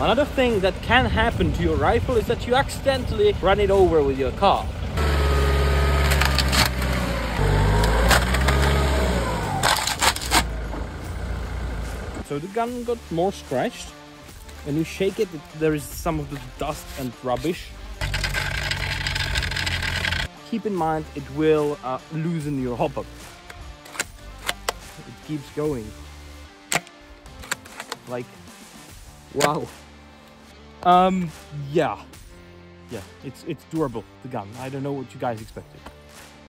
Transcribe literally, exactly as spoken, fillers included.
Another thing that can happen to your rifle is that you accidentally run it over with your car. So the gun got more scratched. When you shake it, it there is some of the dust and rubbish. Keep in mind, it will uh, loosen your hopper. It keeps going. Like, wow. Um, yeah. Yeah, it's, it's durable, the gun. I don't know what you guys expected.